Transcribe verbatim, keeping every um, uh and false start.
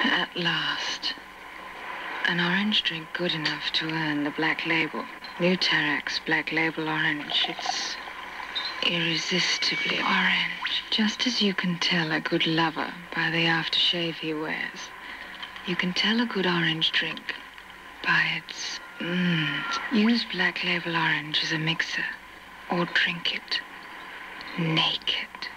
At last. An orange drink good enough to earn the black label. New Tarax Black Label Orange. It's irresistibly orange. Just as you can tell a good lover by the aftershave he wears, you can tell a good orange drink by its mmm. Use Black Label Orange as a mixer, or drink it naked.